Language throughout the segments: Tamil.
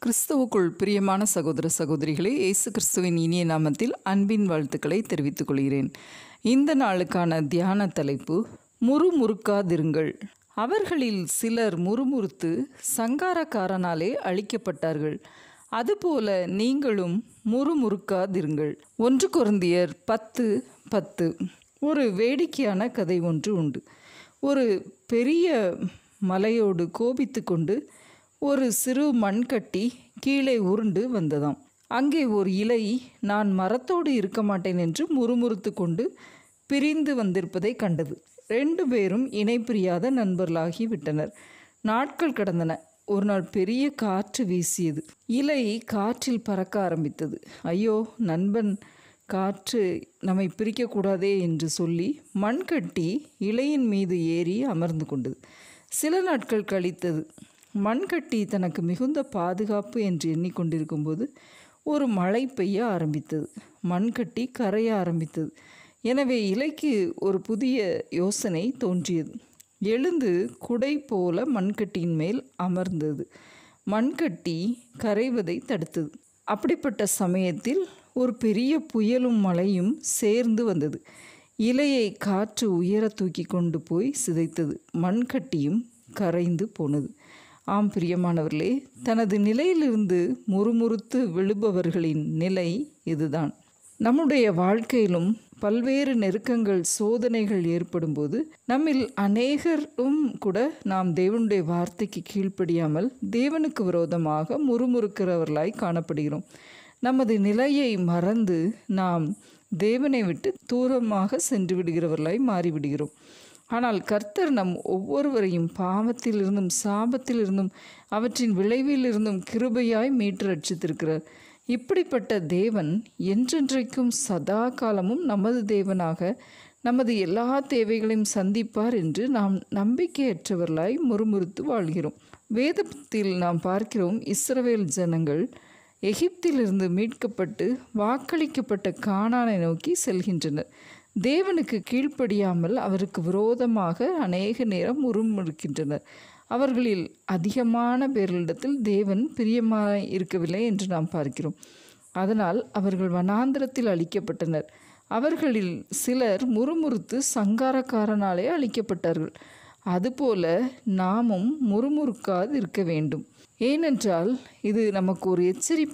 கிறிஸ்துவுக்குள் பிரியமான சகோதர சகோதரிகளே, இயேசு கிறிஸ்துவின் இனிய நாமத்தில் அன்பின் வாழ்த்துக்களை தெரிவித்துக் கொள்கிறேன். இந்த நாளுக்கான தியான தலைப்பு, முறுமுறுக்காதிருங்கள். அவர்களில் சிலர் முறுமுறுத்து சங்காரக்காரனாலே அழிக்கப்பட்டார்கள். அதுபோல நீங்களும் முறுமுறுக்காதிருங்கள். 1 கொரிந்தியர் 10:10. ஒரு வேடிக்கையான கதை ஒன்று உண்டு. ஒரு பெரிய மலையோடு கோபித்து கொண்டு ஒரு சிறு மண்கட்டி கீழே உருண்டு வந்ததாம். அங்கே ஒரு இலை, நான் மரத்தோடு இருக்க மாட்டேன் என்று முறுமுறுத்து கொண்டு பிரிந்து வந்திருப்பதை கண்டது. 2 பேரும் இணை பிரியாத நண்பர்களாகி விட்டனர். நாட்கள் கடந்தன. ஒரு நாள் பெரிய காற்று வீசியது. இலை காற்றில் பறக்க ஆரம்பித்தது. ஐயோ, நண்பன், காற்று நம்மை பிரிக்கக்கூடாதே என்று சொல்லி மண்கட்டி இலையின் மீது ஏறி அமர்ந்து கொண்டது. சில நாட்கள் கழித்தது. மண்கட்டி தனக்கு மிகுந்த பாதுகாப்பு என்று எண்ணிக்கொண்டிருக்கும்போது ஒரு மழை பெய்ய ஆரம்பித்தது. மண்கட்டி கரைய ஆரம்பித்தது. எனவே இலைக்கு ஒரு புதிய யோசனை தோன்றியது. எழுந்து குடை போல மண்கட்டியின் மேல் அமர்ந்தது. மண்கட்டி கரைவதை தடுத்தது. அப்படிப்பட்ட சமயத்தில் ஒரு பெரிய புயலும் மழையும் சேர்ந்து வந்தது. இலையை காற்று உயர தூக்கி கொண்டு போய் சிதைத்தது. மண்கட்டியும் கரைந்து போனது. ஆம் பிரியமானவர்களே, தனது நிலையிலிருந்து முறுமுறுத்து விழுபவர்களின் நிலை இதுதான். நம்முடைய வாழ்க்கையிலும் பல்வேறு நெருக்கங்கள், சோதனைகள் ஏற்படும்போது நம்மில் அநேகரும் கூட நாம் தேவனுடைய வார்த்தைக்கு கீழ்ப்படியாமல் தேவனுக்கு விரோதமாக முறுமுறுக்கிறவர்களாய் காணப்படுகிறோம். நமது நிலையை மறந்து நாம் தேவனை விட்டு தூரமாக சென்று விடுகிறவர்களாய் மாறிவிடுகிறோம். ஆனால் கர்த்தர் நம் ஒவ்வொருவரையும் பாவத்திலிருந்தும் சாபத்திலிருந்தும் அவற்றின் விளைவிலிருந்தும் கிருபையாய் மீட்டு ரட்சித்திருக்கிறார். இப்படிப்பட்ட தேவன் என்றென்றைக்கும் சதா காலமும் நமது தேவனாக நமது எல்லா தேவைகளையும் சந்திப்பார் என்று நாம் நம்பிக்கையற்றவர்களாய் முறுமுறுத்து வாழ்கிறோம். வேதத்தில் நாம் பார்க்கிறோம், இஸ்ரவேல் ஜனங்கள் எகிப்திலிருந்து மீட்கப்பட்டு வாக்களிக்கப்பட்ட கானானை நோக்கி செல்கின்றனர். தேவனுக்கு கீழ்ப்படியாமல் அவருக்கு விரோதமாக அநேக நேரம் முறுமுறுக்கின்றனர். அவர்களில் அதிகமான பேர்களிடத்தில் தேவன் பிரியமாய் இருக்கவில்லை என்று நாம் பார்க்கிறோம். அதனால் அவர்கள் வனாந்திரத்தில் அழிக்கப்பட்டனர். அவர்களில் சிலர் முறுமுறுத்து சங்காரக்காரனாலே அழிக்கப்பட்டார்கள். அதுபோல நாமும் முறுமுறுக்காது இருக்க வேண்டும். ஏனென்றால் இது நமக்கு ஒரு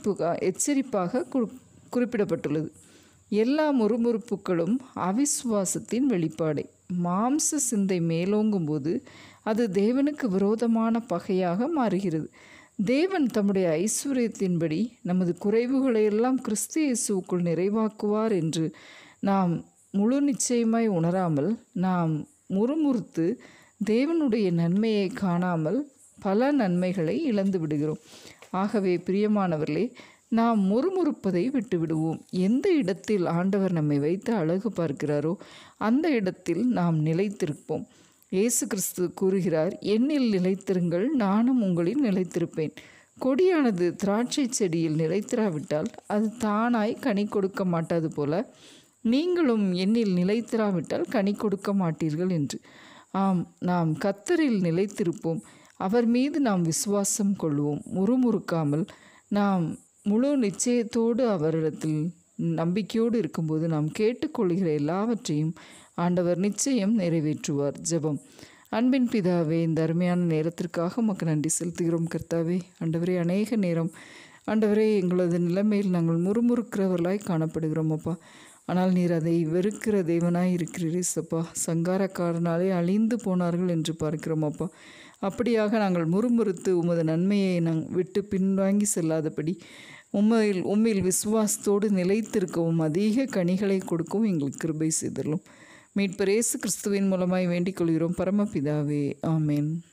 எச்சரிப்பாக குறிப்பிடப்பட்டுள்ளது. எல்லா முறுமுறுப்புகளும் அவிசுவாசத்தின் வெளிப்பாடே. மாம்ச சிந்தை மேலோங்கும்போது அது தேவனுக்கு விரோதமான பகையாக மாறுகிறது. தேவன் தம்முடைய ஐஸ்வர்யத்தின்படி நமது குறைவுகளையெல்லாம் கிறிஸ்து இயேசுவுக்குள் நிறைவாக்குவார் என்று நாம் முழு நிச்சயமாய் உணராமல் நாம் முறுமுறுத்து தேவனுடைய நன்மையை காணாமல் பல நன்மைகளை இழந்து விடுகிறோம். ஆகவே பிரியமானவர்களே, நாம் முறுமுறுப்பதை விட்டுவிடுவோம். எந்த இடத்தில் ஆண்டவர் நம்மை வைத்து அழகு பார்க்கிறாரோ அந்த இடத்தில் நாம் நிலைத்திருப்போம். இயேசு கிறிஸ்து கூறுகிறார், என்னில் நிலைத்திருங்கள், நானும் உங்களில் நிலைத்திருப்பேன். கொடியானது திராட்சை செடியில் நிலைத்திராவிட்டால் அது தானாய் கனி கொடுக்க மாட்டாது போல நீங்களும் என்னில் நிலைத்திராவிட்டால் கனி கொடுக்க மாட்டீர்கள் என்று. ஆம், நாம் கர்த்தரில் நிலைத்திருப்போம். அவர் மீது நாம் விசுவாசம் கொள்வோம். முறுமுறுக்காமல் நாம் முழு நிச்சயத்தோடு அவரிடத்தில் நம்பிக்கையோடு இருக்கும்போது நாம் கேட்டுக்கொள்கிற எல்லாவற்றையும் ஆண்டவர் நிச்சயம் நிறைவேற்றுவார். ஜெபம். அன்பின் பிதாவே, இந்த அருமையான நேரத்திற்காக உமக்கு நன்றி செலுத்துகிறோம். கர்த்தாவே, ஆண்டவரே, அநேக நேரம் ஆண்டவரே எங்களது நிலைமையில் நாங்கள் முறுமுறுக்கிறவர்களாய் காணப்படுகிறோம் அப்பா. ஆனால் நீர் அதை வெறுக்கிற தேவனாய் இருக்கிறீர் அப்பா. சங்காரக்காரனாலே அழிந்து போனார்கள் என்று பார்க்கிறோம் அப்பா. அப்படியாக நாங்கள் முறுமுறுத்து உமது நன்மையை விட்டு பின்வாங்கி செல்லாதபடி உம்மில் விசுவாசத்தோடு நிலைத்திருக்கவும் அதிக கனிகளை கொடுக்கவும் எங்களுக்கு கிருபை செய்தரலும். மீட்பர் இயேசு கிறிஸ்துவின் மூலமாய் வேண்டிக் கொள்கிறோம் பரமபிதாவே. ஆமேன்.